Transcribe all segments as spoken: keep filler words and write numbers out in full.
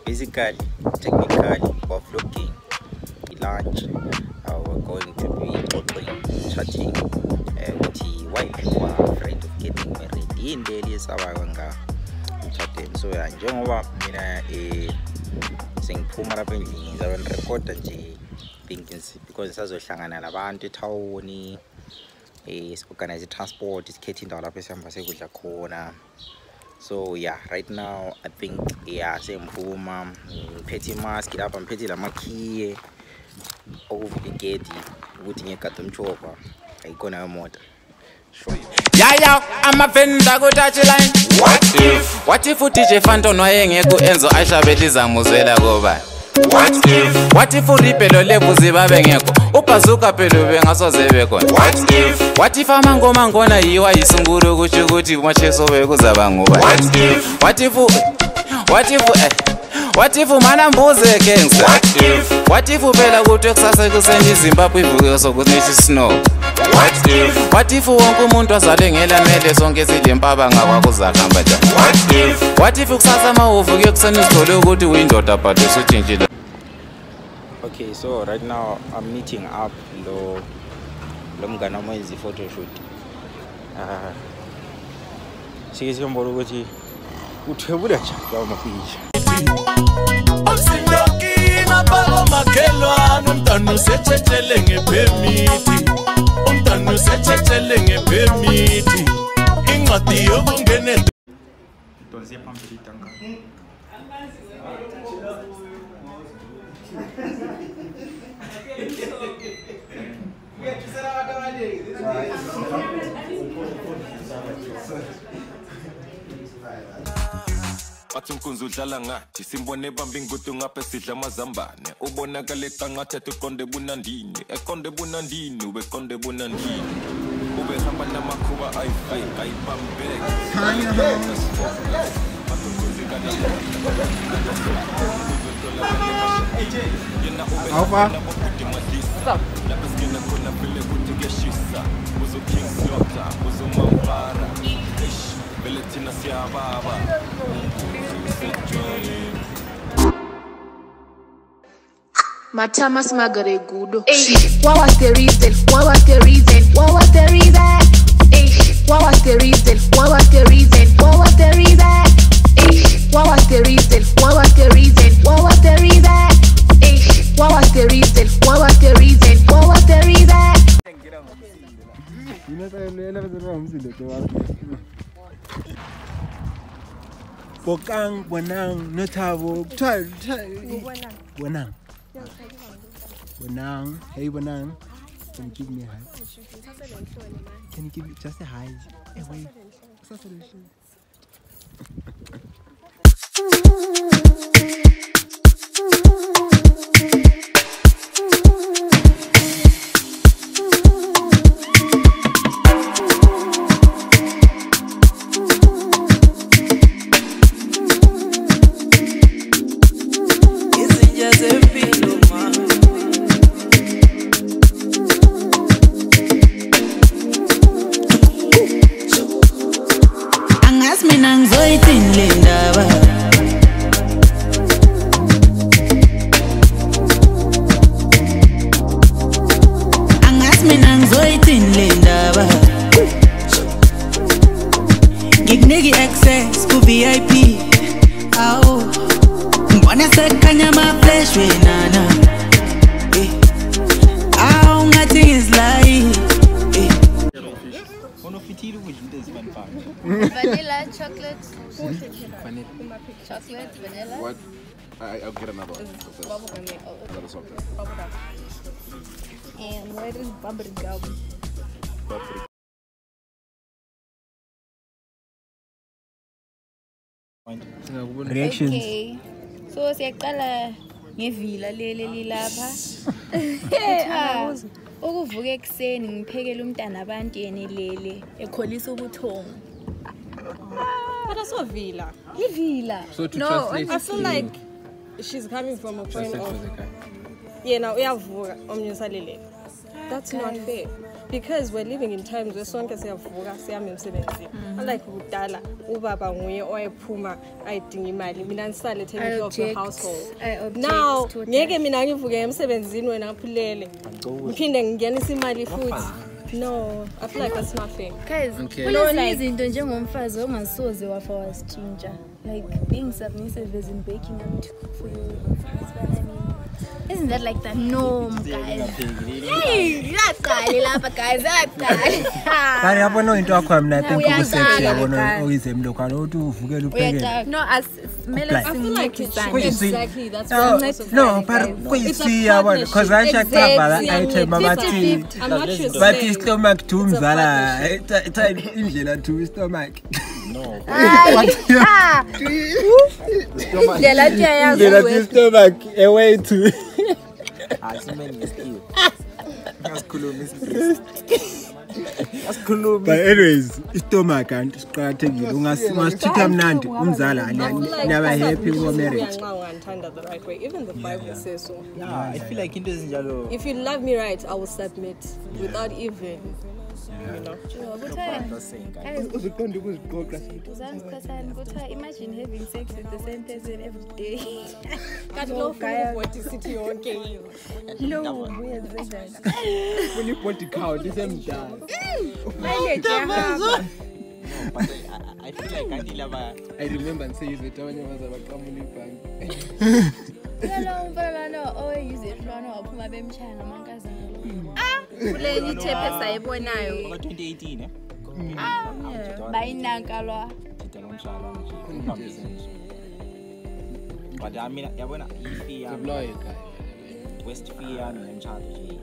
basically, technically, we're vlogging lunch. Uh, we're going to be talking, chatting uh, with the wife who are afraid of getting married. In daily, so so yeah, njengoba mina eh sengiphuma lapha endlini ngizabe ngirecorda nje thinking because sazohlangana nabantu ethawuni eh organize transport isikhethe indawo lapho esihamba sekudla khona. So yeah, right now I think yeah sengiphuma ngiphethe imask lapha ngiphethe lamakhiye okuvula igedi ukuthi ngigada umchopa ayikhona imoto. Yeah, yeah, I'm a vendor go touch line. What if? What if u D J Phantom wayengekho enzo ayishabeliza muzwela koba? What if? What if uripelo lebuzi babe ngekho ubhazuka phelo bengasoze bekhona? What if? What if amangoma ngona yiwa yisunguru kusho ukuthi macheso bekuzaba ngoba? What if? What if? What if? Eh What if umana mbuze gangster? What if? What if ubela ukuthi kusasa kuseni Zimbabwe ivuke sokuthi snow? What if? What if wonke umuntu azale ngelamele sonke silempaba ngakwakuzahamba nje? What if? What if kusasa mawuvuke kuseni sithole ukuthi uyindoda but usutshintshile? Okay, so right now I'm meeting up lo lo mngana mwenzi photo shoot. Ah. Sikisimbolo ukuthi uthebula nje lawo mapicha. Umsindokina baba makhelwane umntwana sethetshele ngepemithi umntwana sethetshele ngepemithi incwadi yokungena Donzia phambili tanka. Athi umkunzi udlala ngathi simbone bamba ingudu ngapha sidla amazambane ubonakala eqanqatha eqonde bunandini eqonde bunandini ubeqonde bunandini ubehamba namakhuba ayifake ayibambeke Alpha. Stop. Matamas magare gudo. What was the reason? What was the reason? What was the reason? What was the reason? What was the reason? What was the reason? What was the reason? What was the reason? What was the reason? What was the reason? What was the reason? What was the reason? Bokang, Bonang, Notavo, Bonang. Bonang, hey Bonang, can you give me a hi? Can you give me just a hi? Hey, wait, what's that solution? Nigga access to V I P. Oh, wanna say kanya my flesh we nana. Oh, nothing is like. Vanilla, chocolate. Vanilla. Chocolate, vanilla. What? I, I'll get another one. Bubblegum. Oh, Another something. bubblegum. And what is bubblegum? Bubblegum. Reactions. Okay. So siyaqala ngevila leli lilapha. Ukuvuka ekseni ngiphekela umntana abantu yena lele ekholisa ubuthongo. But that's not villa. Ivila. So to No, translate, I feel like she's coming from a point of yeah, now we have omnyosalele. That's not fair. because we're living in times where sonke siyavuka siyama emsebenzini. Unlike kudala ubaba nguye oyephuma ayidinga imali mina ngisale taking care of the household. Now ngeke mina ngivuke emsebenzini wena ngaphulele ngiphinde ngingenisa imali futhi. No, I feel like that's nothing. Guys, kulezi izinto njengomfazi ongasoze wafa wasitshintsha. Like being submissive isn't baking up to cook for your husband. I mean, isn't that like the norm, guys? Hey, yaqali lapha guys, yaqali. Kani yabona into yakho mina I think ukusexy yabona oyizemlo khona uthi uvukele uphekele. No, as smell I feel like it's exactly that's no, what no, but kuyisi yabona because I check cover item abathi bathi stomach to umzala etha indlela to stomach. No. Indlela yayazi Indlela to stomach away to Asimeni skill. Asikhuluma isiNgisi. Asikhuluma. But anyways, stomach and siqhakathekile ungasithitha mnandi umzala never happy for marriage. The right way. Even the Bible says so. Yeah, I feel like into izinjalo. If you love me right, I will submit without even, you know. Imagine having sex with the same person every day. No guy what is it okay? No, weird version. When you put the cow, the same time. But I, I feel like I love I remember and say you the time was about coming bank. Hello, but no, oh, use it. No, no, put my baby channel, my cousin. Ah, kule ni chepe sayibonayo. twenty eighteen eh? Ah, bayinankalwa. But I mean, yabona ifia Westphalia nomtshado nje.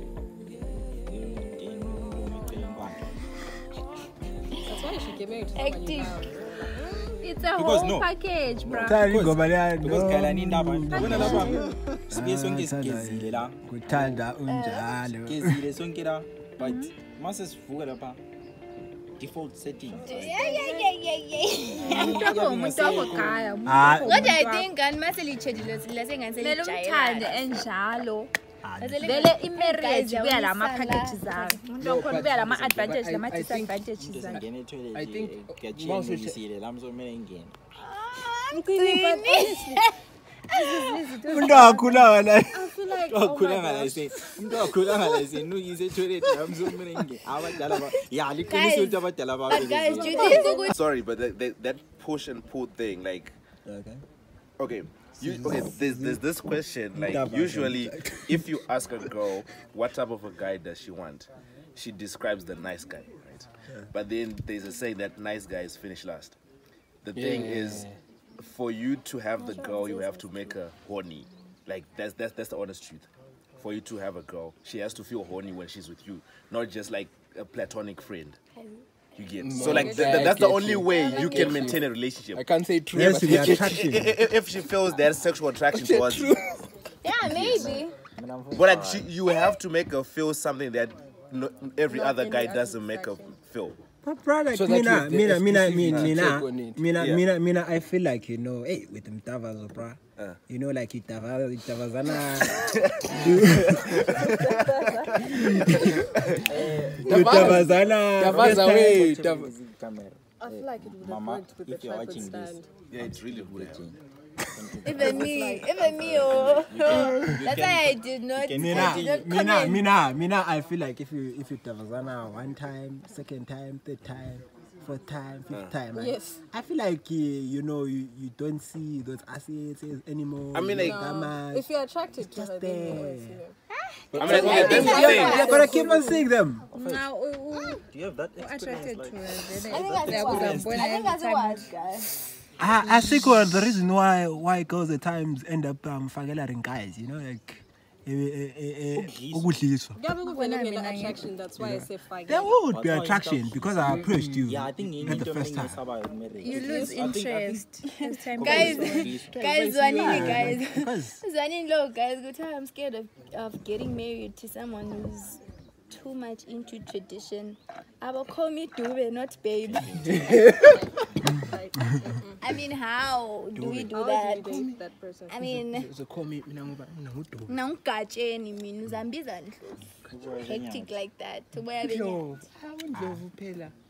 That's why you should get married to somebody now. It's a Because whole no. package, bro. Because kala nindaba. Yabona lapha. Sibe sonke sigezile la. Kuthanda unjalo. Gezile sonke la. But mase sivuka lapha. Default setting. Yeah, yeah, yeah, yeah, yeah. Mntoko mntoko khaya. Ah. Kodwa I think and mase lichedile lasengani selijayela. Mele umthande enjalo. Vele imarriage kuya lama packages zakhe. Umuntu okhona kuya lama advantages lama disadvantages zakhe. I think ngiyachiyile la mzomela ingene. Umuntu akhula la. I feel like Akhula ngala ise. Umuntu akhula ngala ise nuyise toilet la mzomela ingene. Abadala ba ya liqiniso ukuthi abadala ba. Guys, do you think Sorry, but that, that, that push and pull thing, like, Okay. okay, you, okay. There's there's this question, like, usually, if you ask a girl what type of a guy does she want, she describes the nice guy, right? Yeah. But then there's a saying that nice guys finish last. The thing Yeah. is, for you to have the girl, you have to make her horny. Like that's that's that's the honest truth. For you to have a girl, she has to feel horny when she's with you, not just like a platonic friend. You get so like th th that's the only way you can maintain a relationship. I can't say true. Yes, the attraction. If, if she feels that sexual attraction towards you, yeah, maybe. but like she, you have to make her feel something that no, every other guy doesn't make her feel. But brother, So mina, that you- mina, mina, exclusive, mina, uh, mina, take on it. mina, Yeah. mina, mina, I feel like, you know, hey, with them Tavazo, bro. Uh. You know, like it Tavazo, it Tavazana. Tavazana. Tavaza way. I feel like it would have worked with the if you're tripod watching this, stand. Yeah, it's really good. Even me, even me, oh. That's why I did not. I did Mina, not mina, comment. mina, mina, I feel like if you, if you Tavazana one time, second time, third time, fourth time, fifth time, right? Yes. I feel like, uh, you know, you, you don't see those assets anymore. I mean, like- No. If you're attracted to her, then you always see them. I mean, like, okay, that's the You're, thing. you're gonna keep on seeing them. Now, Do you have that attracted to her. experience? then I I think that's was what- born I think every that's time. what- I, I think uh, the reason why why girls at times end up um fakelaring guys, you know, like eh, eh, eh, eh, ukudliswa. Yeah, but when I'm in attraction, that's why I say fight. There would be attraction because I approached you Yeah, I think at the first time. You lose interest as time Guys, goes. guys, Guys, Zwanini, guys. Because Zwanini, look, guys, good time. I'm scared of, of getting married to someone who's too much into tradition. I will call me Dube, not babe. I mean, how do we do How that? do you date that person? I mean, nawugatsheni mina uzambiza ndlovu. Hectic like that. Uboya benye. Ndlovu phela.